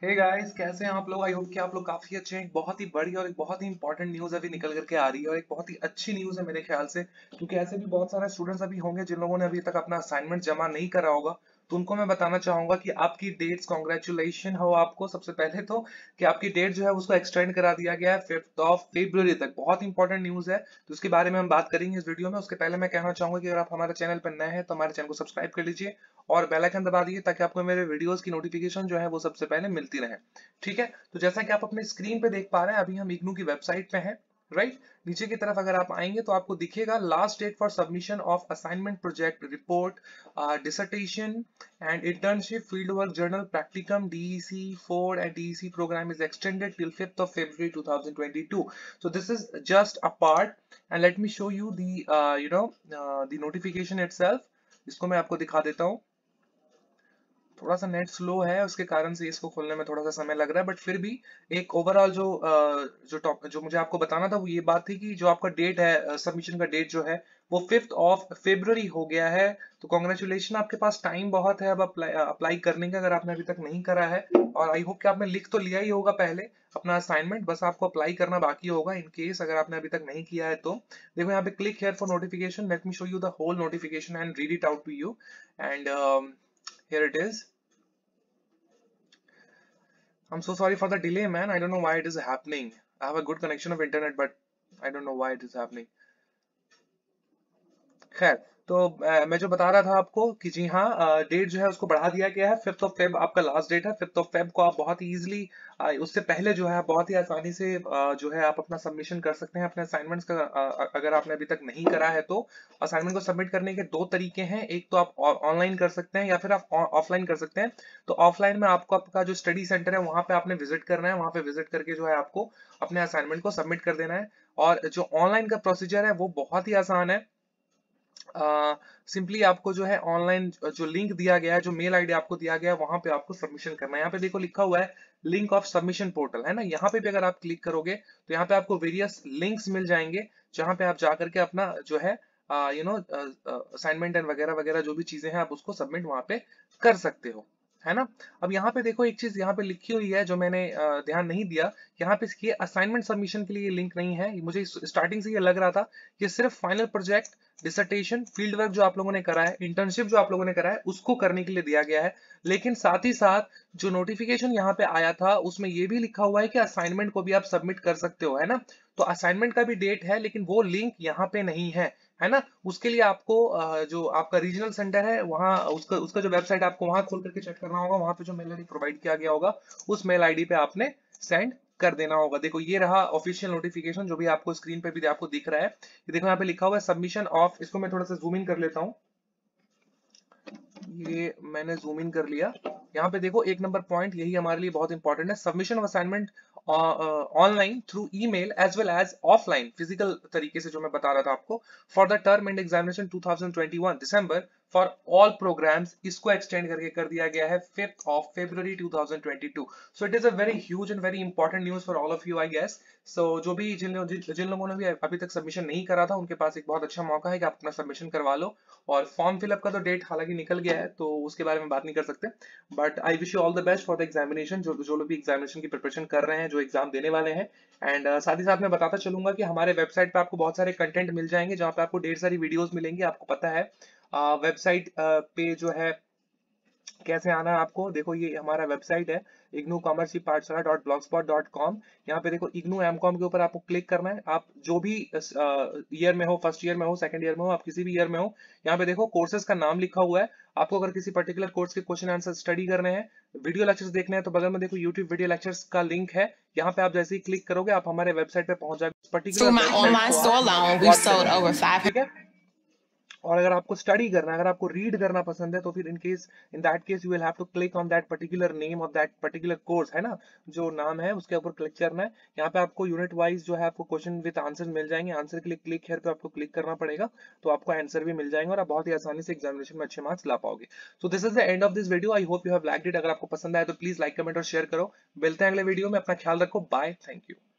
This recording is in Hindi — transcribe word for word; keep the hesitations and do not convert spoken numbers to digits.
हे गाइस, कैसे हैं आप लोग। आई होप कि आप लोग काफी अच्छे हैं। एक बहुत ही बड़ी और एक बहुत ही इंपॉर्टेंट न्यूज अभी निकल करके आ रही है और एक बहुत ही अच्छी न्यूज है मेरे ख्याल से, क्योंकि ऐसे भी बहुत सारे स्टूडेंट्स अभी होंगे जिन लोगों ने अभी तक अपना असाइनमेंट जमा नहीं करा होगा। तो उनको मैं बताना चाहूंगा कि आपकी डेट्स, कॉन्ग्रेचुलेशन हो आपको सबसे पहले तो, कि आपकी डेट जो है उसको एक्सटेंड करा दिया गया है फिफ्थ ऑफ फरवरी तक। बहुत इंपॉर्टेंट न्यूज है, तो उसके बारे में हम बात करेंगे इस वीडियो में। उसके पहले मैं कहना चाहूंगा कि अगर आप हमारे चैनल पर नए हैं तो हमारे चैनल को सब्सक्राइब कर लीजिए और बेल आइकन दबा दीजिए ताकि आपको मेरे वीडियोस की नोटिफिकेशन जो है वो सबसे पहले मिलती रहे। ठीक है, तो जैसा कि आप अपने स्क्रीन पे देख पा रहे हैं, अभी हम इग्नू की वेबसाइट पे हैं। राइट, नीचे की तरफ अगर आप आएंगे तो आपको दिखेगा last date for submission of assignment, project report, dissertation and internship, field work, journal practicum, DEC four and DEC programme is extended till fifth of February two thousand twenty two. So this is just a part, and let me show you the uh, you know uh, the notification itself. इसको मैं आपको दिखा देता हूँ। थोड़ा सा नेट स्लो है, उसके कारण से इसको खोलने में थोड़ा सा समय लग रहा है, बट फिर भी एक ओवरऑल जो अ, जो टॉप जो मुझे आपको बताना था वो ये बात थी कि जो आपका डेट है, सबमिशन का डेट जो है वो फिफ्थ ऑफ फरवरी हो गया है। तो कॉन्ग्रेचुलेशन, आपके पास टाइम बहुत है अब अप्लाई अप्लाई करने का, अगर आपने अभी तक नहीं करा है। और आई होप कि आपने लिख तो लिया ही होगा पहले अपना असाइनमेंट, बस आपको अप्लाई करना बाकी होगा। इन केस अगर आपने अभी तक नहीं किया है तो देखो यहाँ पे click here for notification. Let me show you the whole notification and read it out to you. And here it is. I'm so sorry for the delay, man. I don't know why it is happening. I have a good connection of internet, but I don't know why it is happening. खैर, तो अ, मैं जो बता रहा था आपको कि जी हाँ, डेट जो है उसको बढ़ा दिया गया है। फिफ्थ ऑफ फेब आपका लास्ट डेट है। फिफ्थ ऑफ फेब को आप बहुत ही इजीली, उससे पहले जो है आप बहुत ही आसानी से अ, जो है आप अपना सबमिशन कर सकते हैं अपने असाइनमेंट्स का। अ, अगर आपने अभी तक नहीं करा है तो असाइनमेंट को सबमिट करने के दो तरीके हैं। एक तो आप ऑनलाइन कर सकते हैं या फिर आप ऑफलाइन कर सकते हैं। तो ऑफलाइन में आपको आपका जो स्टडी सेंटर है वहां पे आपने विजिट करना है। वहां पे विजिट करके जो है आपको अपने असाइनमेंट को सबमिट कर देना है। और जो ऑनलाइन का प्रोसीजर है वो बहुत ही आसान है। सिंपली uh, आपको जो है ऑनलाइन जो लिंक दिया गया है, जो मेल आईडी आपको दिया गया है, वहां पे आपको सबमिशन करना है। यहाँ पे देखो लिखा हुआ है लिंक ऑफ सबमिशन पोर्टल, है ना। यहाँ पे भी अगर आप क्लिक करोगे तो यहाँ पे आपको वेरियस लिंक्स मिल जाएंगे, जहां पे आप जा करके अपना जो है यू नो असाइनमेंट एंड वगैरह वगैरह जो भी चीजें हैं आप उसको सबमिट वहां पे कर सकते हो, है ना। अब यहाँ पे देखो एक चीज यहाँ पे लिखी हुई है जो मैंने uh, ध्यान नहीं दिया। यहाँ पे ये असाइनमेंट सबमिशन के लिए लिंक नहीं है। मुझे स्टार्टिंग से ये लग रहा था कि सिर्फ final project, dissertation, field work जो आप लोगों ने करा है, इंटर्नशिप जो आप लोगों ने करा है, उसको करने के लिए दिया गया है। लेकिन साथ ही साथ जो नोटिफिकेशन यहाँ पे आया था उसमें ये भी लिखा हुआ है कि असाइनमेंट को भी आप सबमिट कर सकते हो, है ना। तो असाइनमेंट का भी डेट है लेकिन वो लिंक यहाँ पे नहीं है, है ना। उसके लिए आपको जो आपका रीजनल सेंटर है वहाँ उसका उसका जो वेबसाइट आपको वहां खोल करके चेक करना होगा। वहां पे जो मेल आईडी प्रोवाइड किया गया होगा उस मेल आईडी पे आपने सेंड कर देना होगा। देखो ये रहा ऑफिशियल नोटिफिकेशन जो भी आपको स्क्रीन पे भी आपको दिख रहा है। ये देखो यहाँ पे लिखा हुआ है सबमिशन ऑफ, इसको मैं थोड़ा सा जूम इन कर लेता हूँ। ये मैंने जूम इन कर लिया। यहाँ पे देखो एक नंबर पॉइंट, यही हमारे लिए बहुत इंपॉर्टेंट है। Submission of assignment online through email as well as offline physical तरीके से, जो मैं बता रहा था आपको, for the term end examination two thousand twenty one December for all programs, इसको एक्सटेंड करके कर दिया गया है fifth of February two thousand twenty two. So it is a very huge and very important news for all of you, I guess. So जो भी जिन जिन जिन लोगों ने भी अभी तक सबमिशन नहीं करा था उनके पास एक बहुत अच्छा मौका है कि आप अपना सबमिशन करवा लो। और फॉर्म फिलअप का तो डेट हालांकि निकल गया है तो उसके बारे में बात नहीं कर सकते, but I wish you all the best for the examination. जो जो लोग भी एग्जामिनेशन की प्रिपरेशन कर रहे हैं, जो एग्जाम देने वाले हैं। एंड uh, साथ ही साथ मैं बताता चलूंगा कि हमारे वेबसाइट पे आपको बहुत सारे कंटेंट मिल जाएंगे, जहाँ पे आपको ढेर सारी वीडियोस मिलेंगी। आपको पता है वेबसाइट uh, uh, पे जो है कैसे आना है आपको। देखो ये हमारा वेबसाइट है IGNOU commerce pathshala dot blog spot dot com. यहाँ पे देखो इग्नू एम कॉम के ऊपर आपको क्लिक करना है। आप जो भी ईयर में हो, फर्स्ट ईयर में हो, सेकंड ईयर में हो, आप किसी भी ईयर में हो, यहाँ पे देखो कोर्सेज का नाम लिखा हुआ है। आपको अगर किसी पर्टिकुलर कोर्स के क्वेश्चन आंसर स्टडी करने हैं, वीडियो लेक्चर्स देखने हैं, तो बगल में देखो यूट्यूब वीडियो लेक्चर्स का लिंक है। यहाँ पे आप जैसे ही क्लिक करोगे आप हमारे वेबसाइट पे पहुंच जाओगे। पर्टिकुलर वेबसाइट को आप वॉच करेंगे, ठीक है। और अगर आपको स्टडी करना है, अगर आपको रीड करना पसंद है, तो फिर in case in that case you will have to click on that particular name of that particular course, है ना। जो नाम है उसके ऊपर क्लिक करना है। यहाँ पे आपको यूनिट वाइज जो है आपको क्वेश्चन विद आंसर मिल जाएंगे। आंसर के लिए क्लिक हियर पे आपको क्लिक करना पड़ेगा, तो आपको आंसर भी मिल जाएंगे और आप बहुत ही आसानी से एग्जामिनेशन में अच्छे मार्क्स ला पाओगे। So this is the end of this video. I hope you have liked it. अगर आपको पसंद आया तो प्लीज लाइक, कमेंट और शेयर करो। मिलते हैं अगले वीडियो में। अपना ख्याल रखो। Bye, thank you.